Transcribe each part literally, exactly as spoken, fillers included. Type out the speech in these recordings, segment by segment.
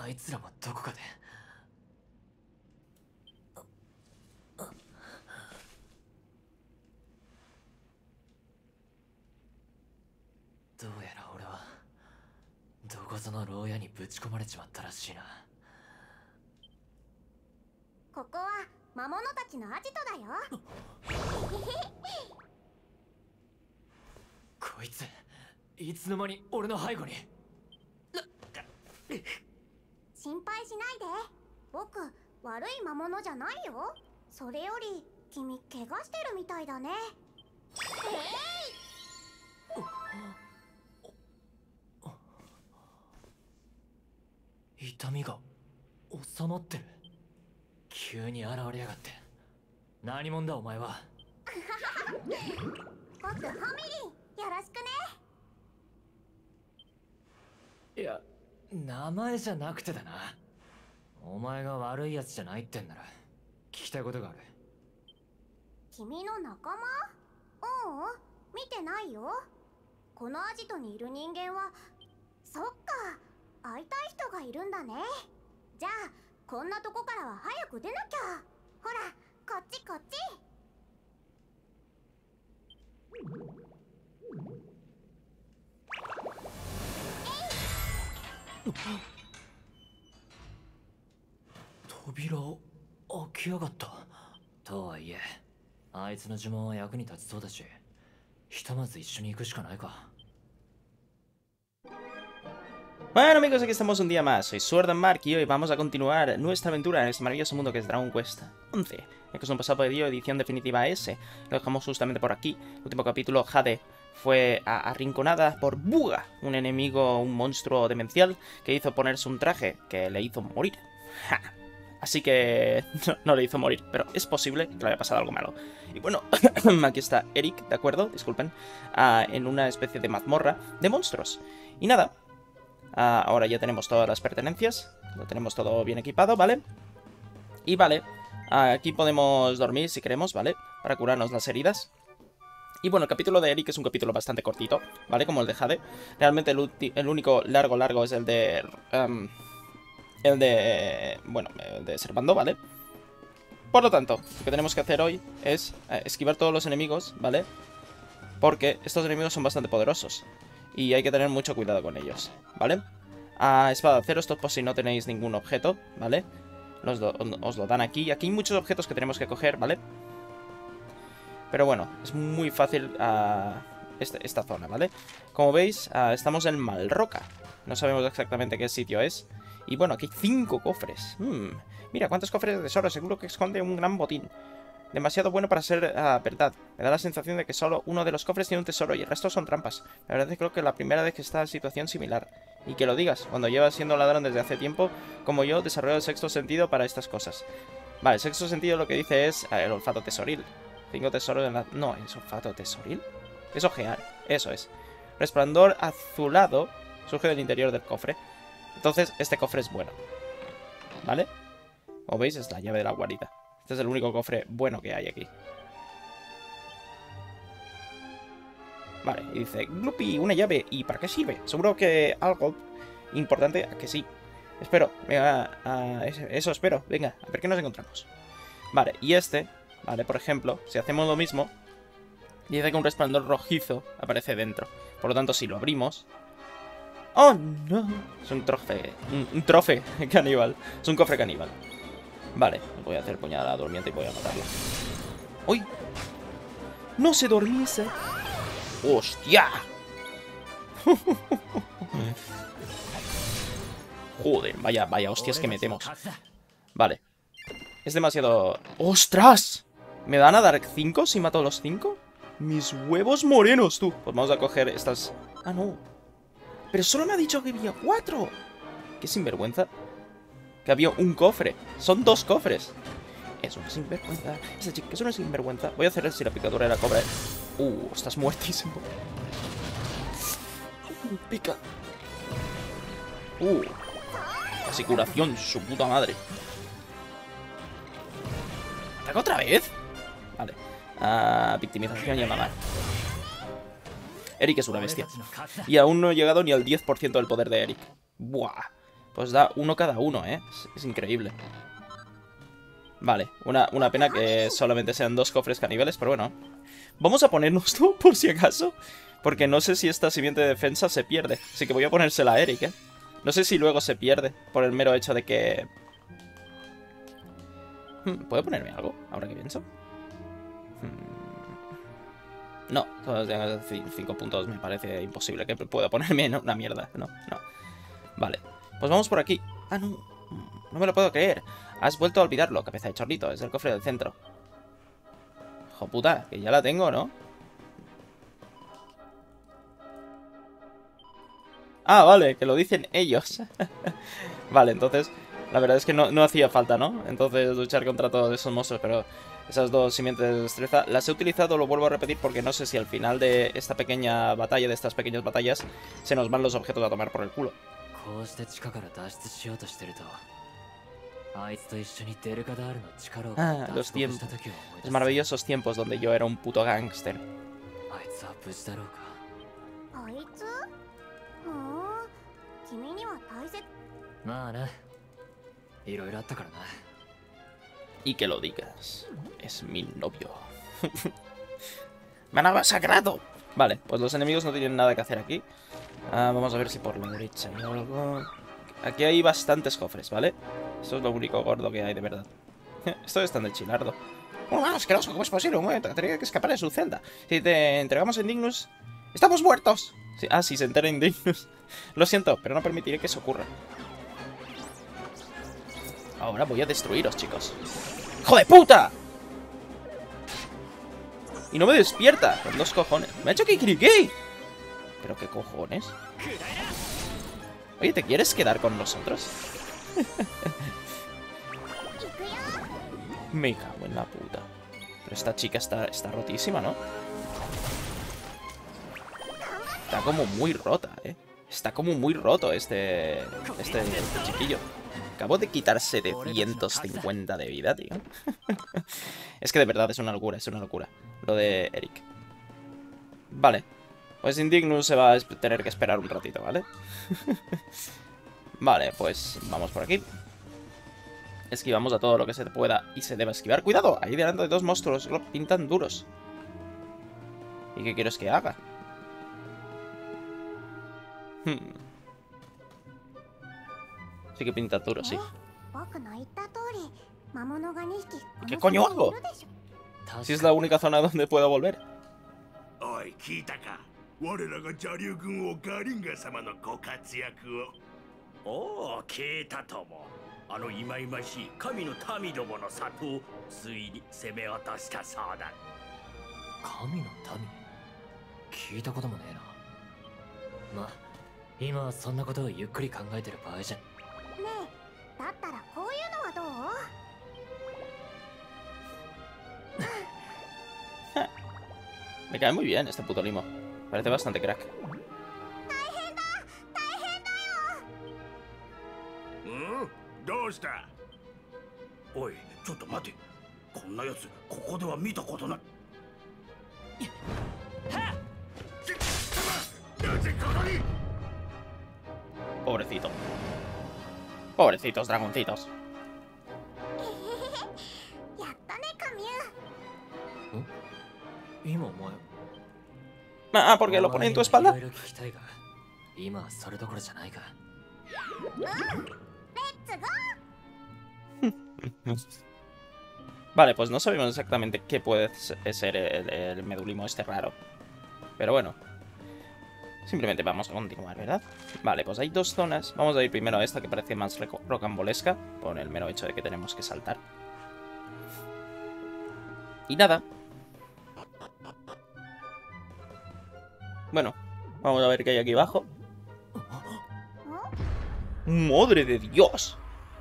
あいつらもどこかでどうやら俺はどこぞの牢屋にぶち込まれちまったらしいな。 ここは魔物たちのアジトだよ。 こいついつの間に俺の背後に。 心配しないで、僕悪い魔物じゃないよ。それより君怪我してるみたいだね。 痛みが収まってる。急に現れやがって。何者だお前は。 僕ホミリン、よろしくね。 いや、名前じゃなくてだな。お前が悪いやつじゃないってんなら聞きたいことがある。 君の仲間？ううん、見てないよ。このアジトにいる人間は、そっか、会いたい人がいるんだね。じゃあこんなとこからは早く出なきゃ。ほら、こっちこっち。 扉を開きやがった。とはいえあいつの呪文は役に立ちそうだし、ひとまず一緒に行くしかないか。 Bueno amigos, aquí estamos un día más, soy Sword and Mark y hoy vamos a continuar nuestra aventura en este maravilloso mundo que es Dragon Quest once. Ya que es un pasado de edición definitiva S, lo dejamos justamente por aquí. El último capítulo, Jade fue arrinconada por Buga, un enemigo, un monstruo demencial que hizo ponerse un traje que le hizo morir. ¡Ja! Así que no, no le hizo morir, pero es posible que le haya pasado algo malo. Y bueno, aquí está Eric, ¿de acuerdo? Disculpen, uh, en una especie de mazmorra de monstruos. Y nada. Uh, ahora ya tenemos todas las pertenencias. Lo tenemos todo bien equipado, ¿vale? Y vale, uh, aquí podemos dormir si queremos, ¿vale? Para curarnos las heridas. Y bueno, el capítulo de Eric es un capítulo bastante cortito, ¿vale? Como el de Jade. Realmente el, el único largo largo es el de... Um, el de... Bueno, el de Servando, ¿vale? Por lo tanto, lo que tenemos que hacer hoy es uh, esquivar todos los enemigos, ¿vale? Porque estos enemigos son bastante poderosos. Y hay que tener mucho cuidado con ellos, ¿vale? A espada de acero, esto por si no tenéis ningún objeto, ¿vale? Los do, os lo dan aquí. Aquí hay muchos objetos que tenemos que coger, ¿vale? Pero bueno, es muy fácil uh, este, esta zona, ¿vale? Como veis, uh, estamos en Malroca. No sabemos exactamente qué sitio es. Y bueno, aquí hay cinco cofres. Hmm. Mira, cuántos cofres de tesoro. Seguro que esconde un gran botín. Demasiado bueno para ser uh, verdad. Me da la sensación de que solo uno de los cofres tiene un tesoro y el resto son trampas. La verdad es que creo que es la primera vez que está en situación similar. Y que lo digas, cuando llevas siendo ladrón desde hace tiempo, como yo, desarrollo el sexto sentido para estas cosas. Vale, el sexto sentido lo que dice es uh, el olfato tesoril. Cinco tesoros en la... No, ¿es olfato tesoril? Es ojear, eso es. Resplandor azulado surge del interior del cofre. Entonces, este cofre es bueno. ¿Vale? Como veis, es la llave de la guarida. Este es el único cofre bueno que hay aquí. Vale, y dice, Gloopy, una llave. ¿Y para qué sirve? Seguro que algo importante, ¿a que sí? Espero, venga, a, eso espero. Venga, a ver qué nos encontramos. Vale, y este, vale, por ejemplo, si hacemos lo mismo, dice que un resplandor rojizo aparece dentro. Por lo tanto, si lo abrimos... ¡Oh, no! Es un trofe, un, un trofe caníbal. Es un cofre caníbal. Vale, voy a hacer puñalada durmiente y voy a matarlo. ¡Uy! ¡No se dormise! ¡Hostia! Joder, vaya, vaya hostias que metemos. Vale. Es demasiado... ¡Ostras! ¿Me van a dar cinco si mato a los cinco? ¡Mis huevos morenos, tú! Pues vamos a coger estas... Ah, no. Pero solo me ha dicho que había cuatro. ¡Qué sinvergüenza! Que había un cofre. Son dos cofres. Es una sinvergüenza. Esa chica es una sinvergüenza. Voy a hacer si la picadura de la cobra. Uh, estás muertísimo. Uh, pica. Uh. Casi curación, su puta madre. ¿Ataca otra vez? Vale. Uh, victimización y mamar. Eric es una bestia. Y aún no he llegado ni al diez por ciento del poder de Eric. Buah. pues da uno cada uno, ¿eh? Es, es increíble. Vale, una, una pena que solamente sean dos cofres caníbales, pero bueno. Vamos a ponernos tú, por si acaso. Porque no sé si esta simiente de defensa se pierde. Así que voy a ponérsela a Eric, ¿eh? No sé si luego se pierde por el mero hecho de que... Hmm, ¿puedo ponerme algo? Ahora que pienso. Hmm. No, todos tengo cinco puntos. Me parece imposible que pueda ponerme en una mierda. No, no. Vale, pues vamos por aquí. Ah, no. No me lo puedo creer. Has vuelto a olvidarlo, cabeza de chorlito. Es el cofre del centro. Hijo puta, que ya la tengo, ¿no? Ah, vale, que lo dicen ellos. Vale, entonces, la verdad es que no, no hacía falta, ¿no? Entonces luchar contra todos esos monstruos, pero esas dos simientes de destreza las he utilizado, lo vuelvo a repetir, porque no sé si al final de esta pequeña batalla, de estas pequeñas batallas, se nos van los objetos a tomar por el culo. Ah, los tiempos. Los maravillosos tiempos donde yo era un puto gángster. Y que lo digas. Es mi novio. ¡Me han masacrado! Vale, pues los enemigos no tienen nada que hacer aquí. Ah, vamos a ver si por la derecha hay algo. Aquí hay bastantes cofres, ¿vale? Esto es lo único gordo que hay, de verdad. Esto es tan de chilardo. ¡Oh, asqueroso! ¿Cómo es posible? Un momento, tendría que escapar de su celda. Si te entregamos a Indignus... ¡Estamos muertos! Sí, ah, si se entera Indignus. Lo siento, pero no permitiré que eso ocurra. Ahora voy a destruiros, chicos. ¡Hijo de puta! Y no me despierta. Con dos cojones. Me ha hecho Kikiriki. ¿Pero qué cojones? Oye, ¿te quieres quedar con nosotros? Me cago en la puta. Pero esta chica está, está rotísima, ¿no? Está como muy rota, ¿eh? Está como muy roto este, este, este chiquillo. Acabo de quitarse de ciento cincuenta de vida, tío. Es que de verdad es una locura, es una locura. Lo de Eric. Vale. Pues Indignus se va a tener que esperar un ratito, ¿vale? Vale, pues vamos por aquí. Esquivamos a todo lo que se pueda y se deba esquivar. ¡Cuidado! Ahí delante de dos monstruos lo pintan duros. ¿Y qué quieres que haga? Hmm. Sí que pinta duro, sí. ¿Qué coño hago? Si es la única zona donde puedo volver. Me cae muy bien este puto limo. Parece bastante crack. Pobrecito. Pobrecitos dragoncitos. Ah, porque lo pone en tu espalda. Vale, pues no sabemos exactamente qué puede ser el, el medulimo este raro. Pero bueno. Simplemente vamos a continuar, ¿verdad? Vale, pues hay dos zonas. Vamos a ir primero a esta que parece más rocambolesca, por el mero hecho de que tenemos que saltar. Y nada. Bueno, vamos a ver qué hay aquí abajo. ¡Madre de Dios!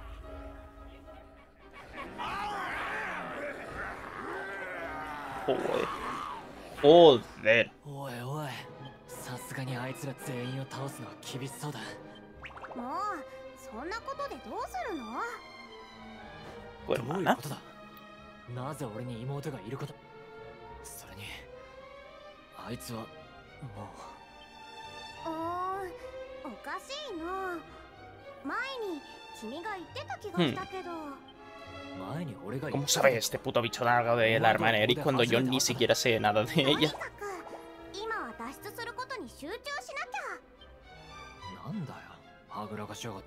Joder. Joder. Tu hermana. 前に君が言ってた気がしたけど、 前に俺が言 ¿Cómo って sabe este puto bicho largo de la hermana Eric cuando yo ni siquiera sé nada de とに ella? かく今は脱出することに集中しなきゃ。 なんだよはぐらかしやがって。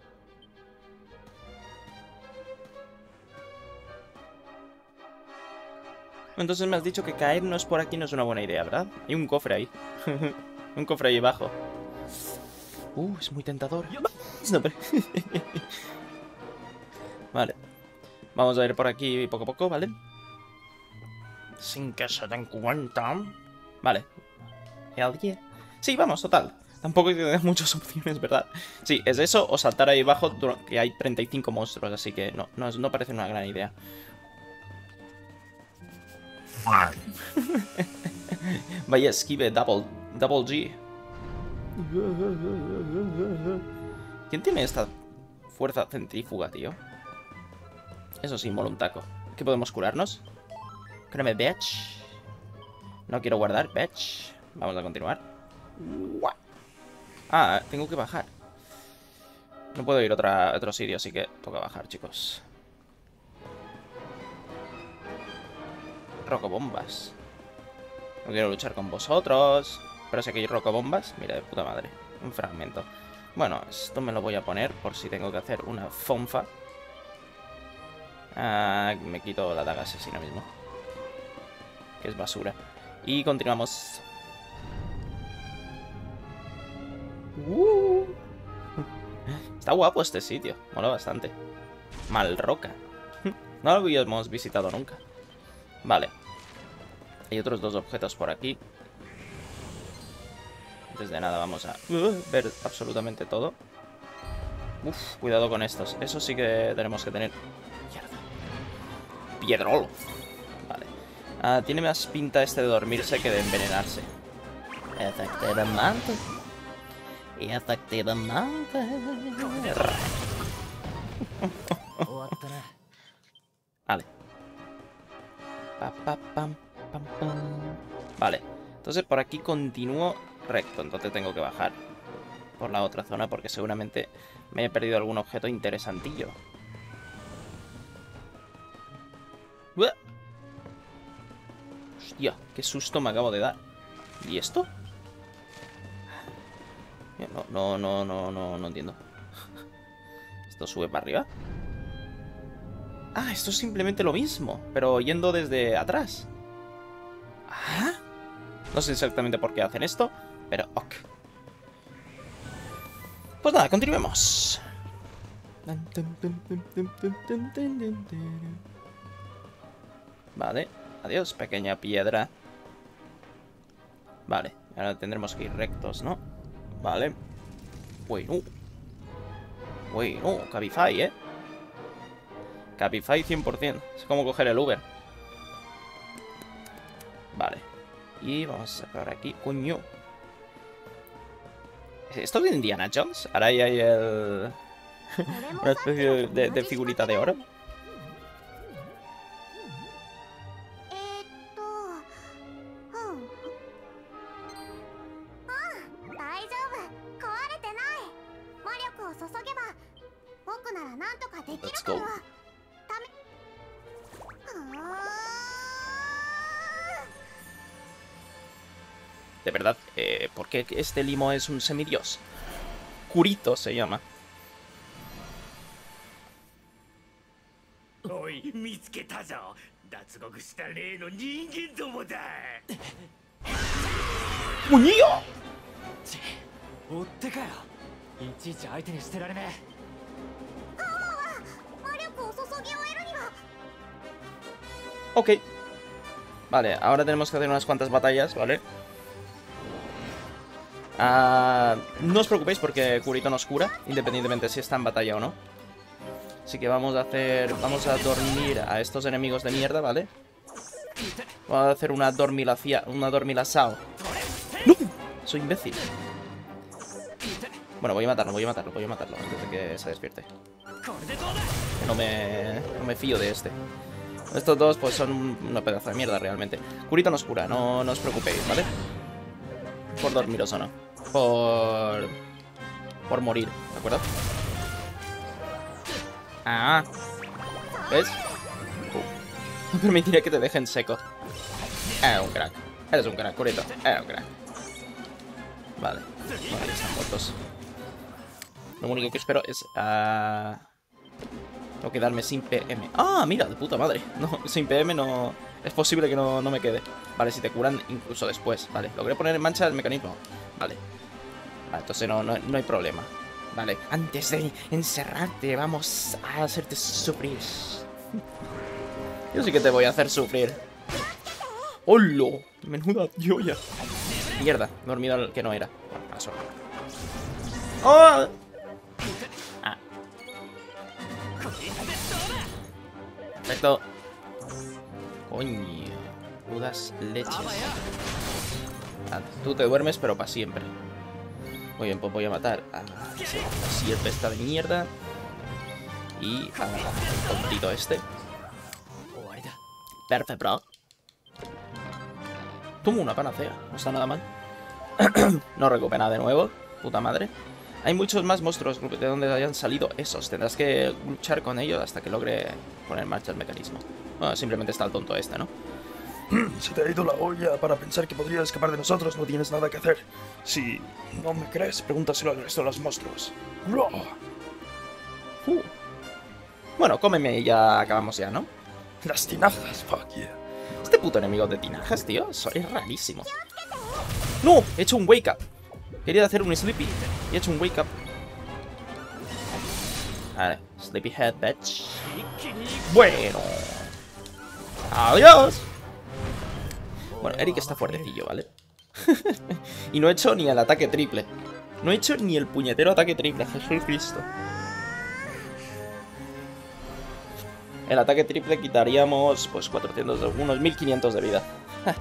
Entonces me has dicho que caernos por aquí no es una buena idea, ¿verdad? Hay un cofre ahí. Un cofre ahí abajo. Uh, es muy tentador. No, pero... Vale. Vamos a ir por aquí poco a poco, ¿vale? Sin que se den cuenta. Vale. ¿Alguien? Sí, vamos, total. Tampoco hay que tener muchas opciones, ¿verdad? Sí, es eso o saltar ahí abajo, que hay treinta y cinco monstruos, así que no, no, no parece una gran idea. Vaya esquive, double, double G. ¿Quién tiene esta fuerza centrífuga, tío? Eso sí, mola un taco. ¿Qué podemos curarnos? Cúrame, bitch. No quiero guardar, bitch. Vamos a continuar. Ah, tengo que bajar. No puedo ir a otra, otro sitio, así que toca bajar, chicos. Rocobombas. No quiero luchar con vosotros. Pero sé que hay rocobombas. Mira, de puta madre. Un fragmento. Bueno, esto me lo voy a poner por si tengo que hacer una fonfa. Ah, me quito la daga asesina mismo. Que es basura. Y continuamos. Uh. Está guapo este sitio. Mola bastante. Malroca. No lo habíamos visitado nunca. Vale. Hay otros dos objetos por aquí. Antes de nada vamos a uh, ver absolutamente todo. Uf, cuidado con estos. Eso sí que tenemos que tener. Mierda. Piedrolo. Vale. Ah, tiene más pinta este de dormirse que de envenenarse. Efectivamente. Efectivamente. Vale. Pa, pa, pam, pam, pam. Vale. Entonces por aquí continúo recto. Entonces tengo que bajar por la otra zona porque seguramente me he perdido algún objeto interesantillo. ¡Uah! Hostia, qué susto me acabo de dar. ¿Y esto? No, no, no, no, no, no entiendo. ¿Esto sube para arriba? Ah, esto es simplemente lo mismo, pero yendo desde atrás. Ah. No sé exactamente por qué hacen esto, pero ok. Pues nada, continuemos. Vale, adiós, pequeña piedra. Vale, ahora tendremos que ir rectos, ¿no? Vale. Bueno. Bueno, Cabify, ¿eh? Cabify cien por cien. Es como coger el Uber. Vale. Y vamos a sacar aquí. Coño. ¿Esto es de Indiana Jones? Ahora ahí hay el... una especie de, de figurita de oro. Let's go. De verdad, eh, ¿por qué este limo es un semidios? Kurito se llama. ¡Muñillo! Ok. Vale, ahora tenemos que hacer unas cuantas batallas, ¿vale? Uh, no os preocupéis porque Kurito nos cura, independientemente si está en batalla o no. Así que vamos a hacer... Vamos a dormir a estos enemigos de mierda, ¿vale? Vamos a hacer una dormilacia... Una dormilasao. ¡No! Soy imbécil. Bueno, voy a matarlo, voy a matarlo, voy a matarlo antes de que se despierte. Que no me... No me fío de este. Estos dos pues son una pedazo de mierda realmente. Kurito nos cura, no, no os preocupéis, ¿vale? Por dormiros o no. Por... Por morir, ¿de acuerdo? Ah. ¿Ves? Uh. No permitiré que te dejen seco. Eres un crack. Eres un crack, Kurito. Eres un crack. Vale. Vale, ya están muertos. Lo único que espero es... Uh... Tengo que darme sin P M. ¡Ah, mira! De puta madre. No, sin P M no... Es posible que no, no me quede. Vale, si te curan incluso después. Vale, logré poner en marcha el mecanismo. Vale. Vale, entonces no, no, no hay problema. Vale, antes de encerrarte, vamos a hacerte sufrir. Yo sí que te voy a hacer sufrir. ¡Holo! Menuda joya. Mierda, me he dormido el que no era. Paso. ¡Oh! Ah. Perfecto. Coño. Putas leches. Ah, tú te duermes, pero para siempre. Muy bien, pues voy a matar a ese sierpe esta de mierda. Y al tontito este. Perfecto, bro. Tomo una panacea, no está nada mal. No recupera de nuevo, puta madre. Hay muchos más monstruos de donde hayan salido esos. Tendrás que luchar con ellos hasta que logre poner en marcha el mecanismo. Bueno, simplemente está el tonto este, ¿no? Se te ha ido la olla para pensar que podrías escapar de nosotros. No tienes nada que hacer. Si no me crees, pregúntaselo al resto de los monstruos. Uh. Bueno, cómeme y ya acabamos ya, ¿no? Las tinajas, fuck yeah. Este puto enemigo de tinajas, tío, eso es rarísimo. ¡No! He hecho un wake up. Quería hacer un sleepy y he hecho un wake up. Vale, sleepy head, bitch. Bueno. Adiós. Bueno, Eric está fuertecillo, ¿vale? Y no he hecho ni el ataque triple. No he hecho ni el puñetero ataque triple, Jesucristo. El ataque triple quitaríamos, pues, cuatrocientos, unos mil quinientos de vida.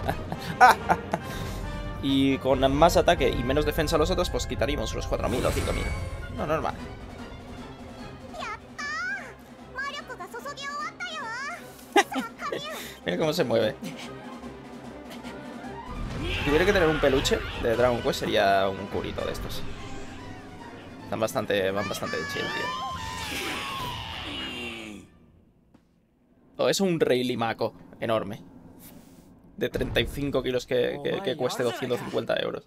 Y con más ataque y menos defensa a los otros, pues quitaríamos los cuatro mil o cinco mil. No, normal. Mira cómo se mueve. Si tuviera que tener un peluche de Dragon Quest sería un curito de estos. Están bastante, van bastante de chill, tío. O es un Rey Limaco enorme. De treinta y cinco kilos que, que, que cueste doscientos cincuenta euros.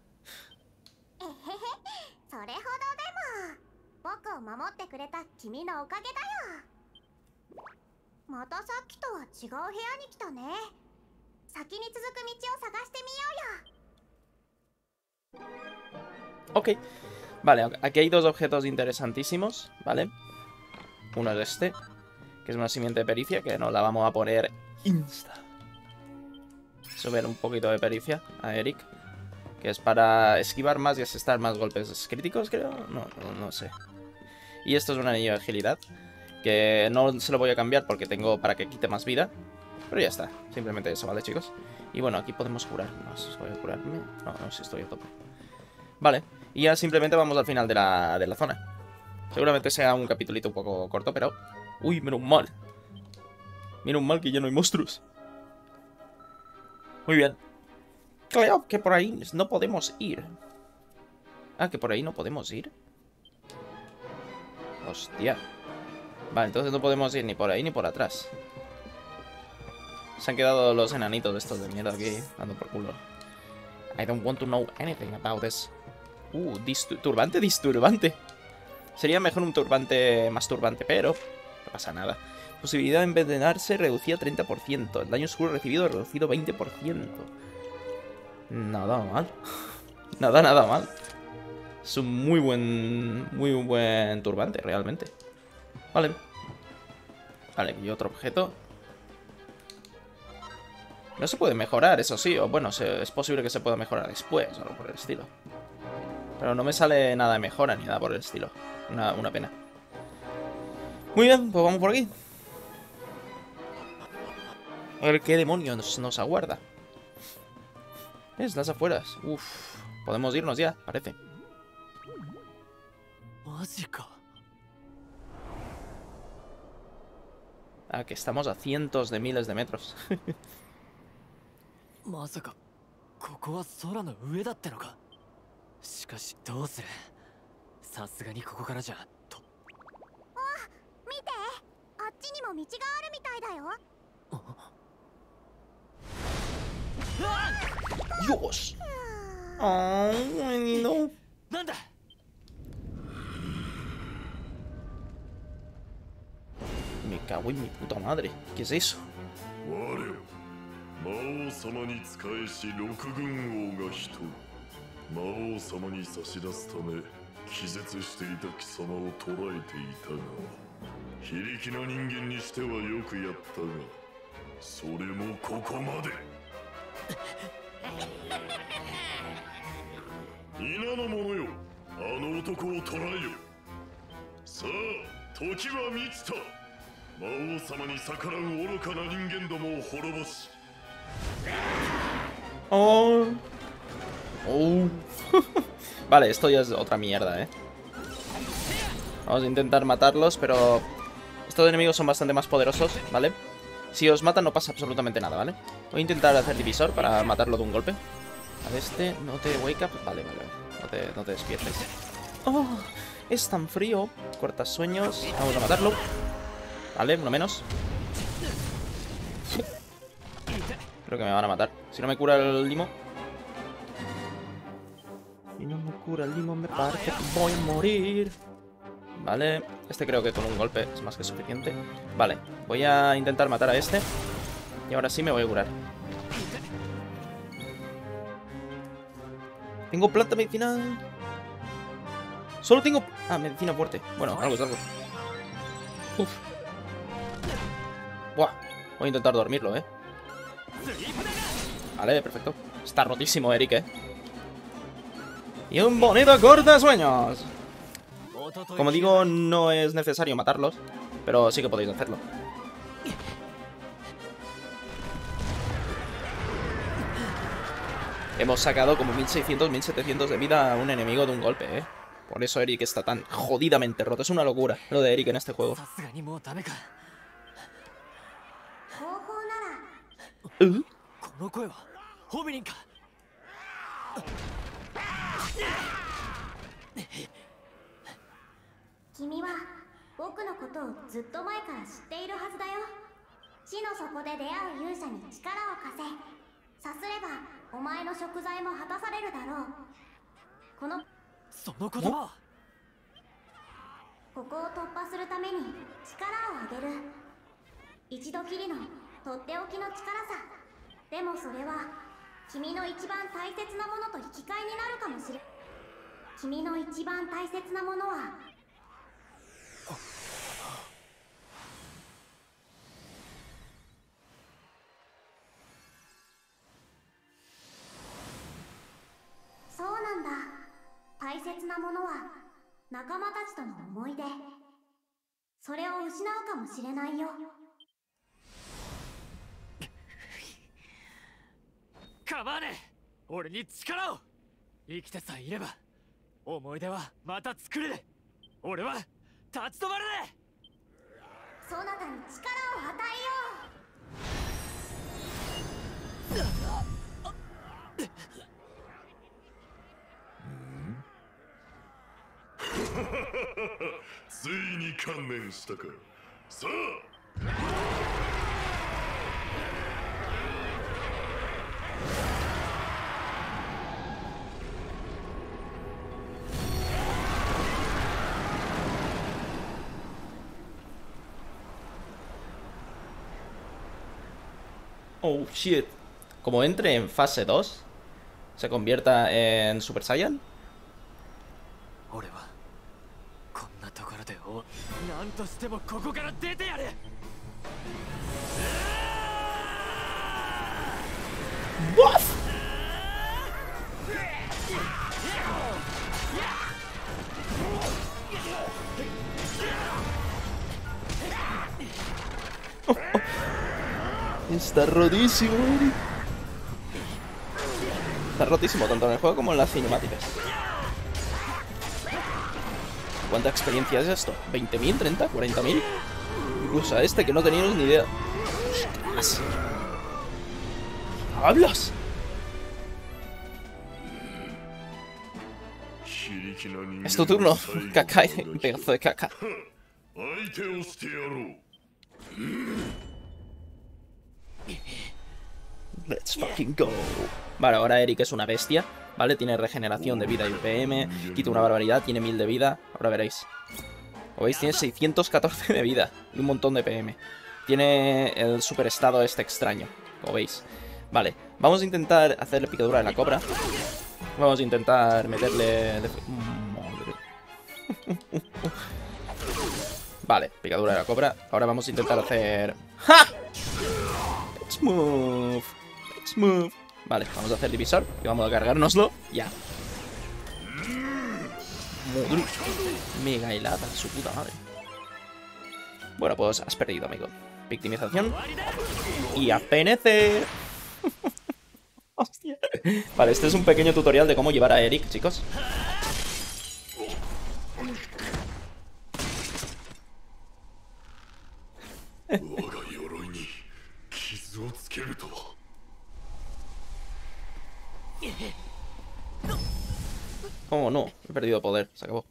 Ok. Vale, aquí hay dos objetos interesantísimos, ¿vale? Uno es este, que es una simiente de pericia, que nos la vamos a poner insta. Subir un poquito de pericia a Eric, que es para esquivar más y asestar más golpes críticos, creo. No, no, no sé. Y esto es un anillo de agilidad, que no se lo voy a cambiar porque tengo para que quite más vida. Pero ya está, simplemente eso, ¿vale, chicos? Y bueno, aquí podemos curarnos. ¿Voy a curarme? No, no, si estoy a tope. Vale, y ya simplemente vamos al final de la, de la zona. Seguramente sea un capitulito un poco corto, pero... Uy, menos mal. Menos mal que ya no hay monstruos. Muy bien. Creo que por ahí no podemos ir. Ah, que por ahí no podemos ir. Hostia. Vale, entonces no podemos ir ni por ahí ni por atrás. Se han quedado los enanitos estos de mierda aquí dando por culo. I don't want to know anything about this. Uh, turbante, disturbante. Sería mejor un turbante más turbante, pero no pasa nada. Posibilidad de envenenarse reducida treinta por ciento. El daño oscuro recibido reducido veinte por ciento. Nada mal. Nada, nada mal. Es un muy buen, muy buen turbante, realmente. Vale. Vale, y otro objeto. No se puede mejorar, eso sí. O bueno, se, es posible que se pueda mejorar después, o algo por el estilo. Pero no me sale nada de mejora ni nada por el estilo. Una, una pena. Muy bien, pues vamos por aquí. A ver qué demonios nos, nos aguarda. ¿Ves? Las afueras. Uf. Podemos irnos ya, parece. Ah, que estamos a cientos de miles de metros. 道があるみたいだよ。 Dios. Ay, no. なんだ。 Me cago en mi puta madre. ¿Qué es eso? 我よ魔王様に仕えし六軍王が一人魔王様に差し出すため気絶していた貴様を捕らえていたが非力な人間にしてはよくやったがそれもここまで皆の者よあの男を捕らえよさあ時は満ちた魔王様に逆らう愚かな人間どもを滅ぼし Oh. Oh. Vale, esto ya es otra mierda, eh. Vamos a intentar matarlos, pero estos enemigos son bastante más poderosos, ¿vale? Si os matan no pasa absolutamente nada, ¿vale? Voy a intentar hacer divisor para matarlo de un golpe. A ver, este, no te wake up. Vale, vale, no te, no te despiertes. Oh, es tan frío. Cortas sueños. Vamos a matarlo. Vale, uno menos. Creo que me van a matar. Si no me cura el limo. Si no me cura el limo, me parece que voy a morir. Vale, este creo que con un golpe es más que suficiente. Vale, voy a intentar matar a este. Y ahora sí me voy a curar. Tengo planta medicinal. Solo tengo... Ah, medicina fuerte. Bueno, algo es algo. Uf. Buah, voy a intentar dormirlo, eh. Vale, perfecto. Está rotísimo, Eric, eh. Y un bonito cortasueños. Como digo, no es necesario matarlos, pero sí que podéis hacerlo. Hemos sacado como mil seiscientos, mil setecientos de vida a un enemigo de un golpe, eh. Por eso Eric está tan jodidamente roto. Es una locura lo de Eric en este juego. ¿Uh? 君は僕のことをずっと前から知っているはずだよ。地の底で出会う勇者に力を貸せ。さすればお前の贖罪も果たされるだろう。このその言葉。 ここを突破するために力をあげる。一度きりのとっておきの力さ。でもそれは君の一番大切なものと引き換えになるかもしれん。君の一番大切なものはそうなんだ。大切なものは仲間たちとの思い出。それを失うかもしれないよ。 構わねえ。俺に力を。生きてさえいれば思い出はまた作れる。俺は立ち止まれねえ。 そなたに力を与えようついに観念したか。さあ Oh, shit. Como entre en fase dos, se convierta en Super Saiyan. 俺はこんなところでお何としてもここから出てやる。 What? Está rotísimo, Eric. Está rotísimo tanto en el juego como en las cinemáticas. ¿Cuánta experiencia es esto? ¿veinte mil? ¿treinta? ¿cuarenta mil? Incluso a este que no teníamos ni idea. ¡Ostras! ¿Hablas? Es tu turno, Kakai, pedazo de caca. Let's fucking go. Vale, ahora Eric es una bestia, ¿vale? Tiene regeneración de vida y P M, quita una barbaridad, tiene mil de vida. Ahora veréis. ¿Lo veis? Tiene seiscientos catorce de vida y un montón de P M. Tiene el super estado este extraño, como veis. Vale, vamos a intentar hacerle picadura de la cobra. Vamos a intentar meterle... Madre. Vale, picadura de la cobra. Ahora vamos a intentar hacer... ¡Ja! Let's move. Let's move. Vale, vamos a hacer divisor y vamos a cargárnoslo. Ya. Madre. Mega helada, su puta madre. Bueno, pues has perdido, amigo. Victimización. Y a P N C. Hostia. Vale, este es un pequeño tutorial de cómo llevar a Eric, chicos. Oh, no, he perdido poder, se acabó.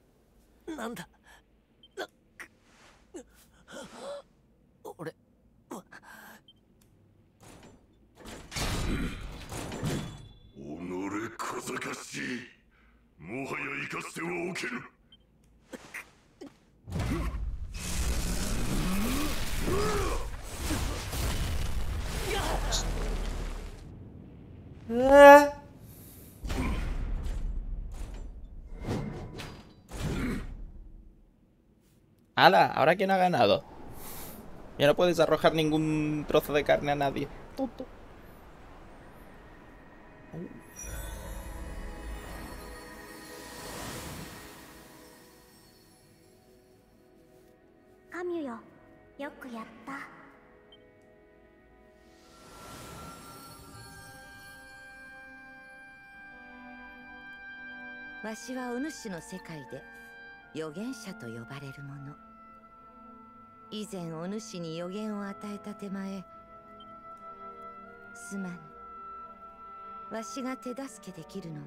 ¡Hala! ¿Ahora quién ha ganado? Ya no puedes arrojar ningún trozo de carne a nadie. Tonto. Kamio, yoku yatta. わしはお主の世界で預言者と呼ばれる者。以前お主に予言を与えた手前、すまぬ。わしが手助けできるのは、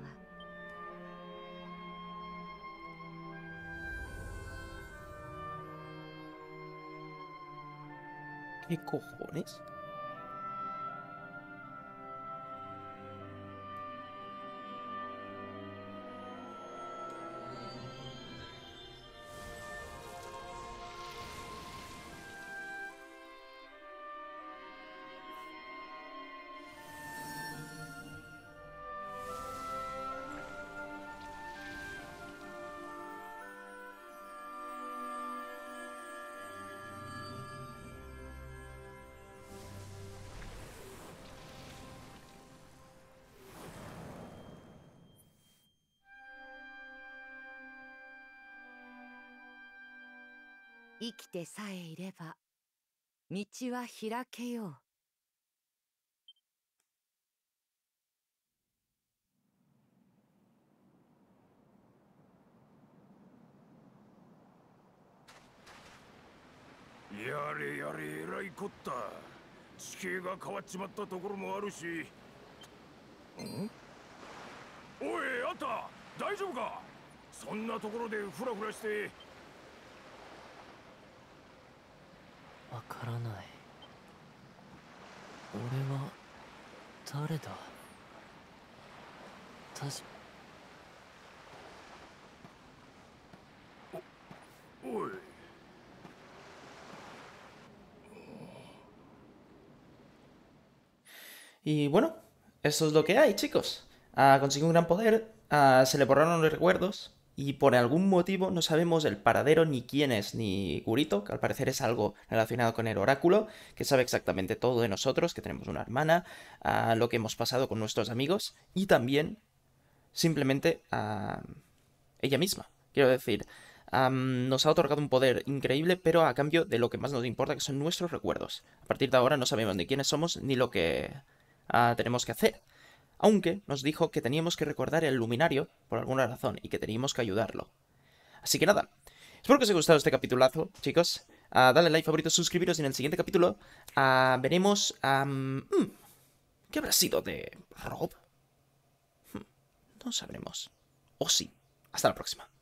¿Qué cojones? 「生きてさえいれば道は開けよう」。 やれやれ、えらいこった。地形が変わっちまったところもあるし。ん？おい、あんた大丈夫か？そんなところでフラフラして。 わからない。俺は誰だ？たし。 お、おい。 Y bueno, eso es lo que hay, chicos. Ah, consiguió un gran poder, ah, se le borraron los recuerdos y por algún motivo no sabemos el paradero ni quién es ni Gurito, que al parecer es algo relacionado con el oráculo, que sabe exactamente todo de nosotros, que tenemos una hermana, ah, lo que hemos pasado con nuestros amigos y también simplemente ah, ella misma. Quiero decir, um, nos ha otorgado un poder increíble, pero a cambio de lo que más nos importa, que son nuestros recuerdos. A partir de ahora no sabemos ni quiénes somos ni lo que... Uh, tenemos que hacer. Aunque nos dijo que teníamos que recordar el luminario por alguna razón y que teníamos que ayudarlo. Así que nada, espero que os haya gustado este capitulazo, chicos. Uh, dale like, favorito, suscribiros y en el siguiente capítulo uh, veremos... Um, hmm, ¿qué habrá sido de Rob? Hmm, no sabremos. O sí. Hasta la próxima.